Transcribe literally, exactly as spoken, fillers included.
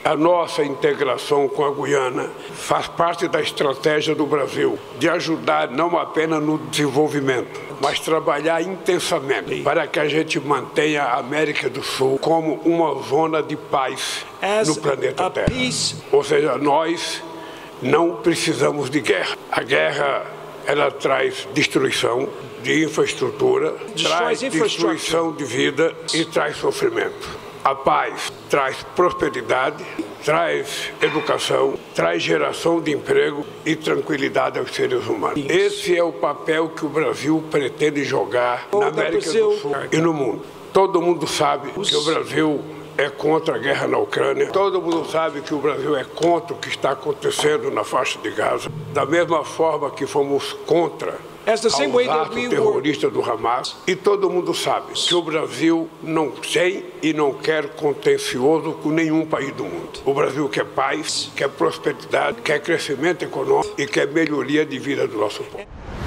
A nossa integração com a Guiana faz parte da estratégia do Brasil de ajudar não apenas no desenvolvimento, mas trabalhar intensamente para que a gente mantenha a América do Sul como uma zona de paz no planeta Terra. Ou seja, nós não precisamos de guerra. A guerra, ela traz destruição de infraestrutura, traz destruição de vida e traz sofrimento. A paz traz prosperidade, traz educação, traz geração de emprego e tranquilidade aos seres humanos. Esse é o papel que o Brasil pretende jogar na América do Sul e no mundo. Todo mundo sabe que o Brasil é contra a guerra na Ucrânia. Todo mundo sabe que o Brasil é contra o que está acontecendo na faixa de Gaza. Da mesma forma que fomos contra aos atos terroristas do Hamas. E todo mundo sabe que o Brasil não tem e não quer contencioso com nenhum país do mundo. O Brasil quer paz, quer prosperidade, quer crescimento econômico e quer melhoria de vida do nosso povo.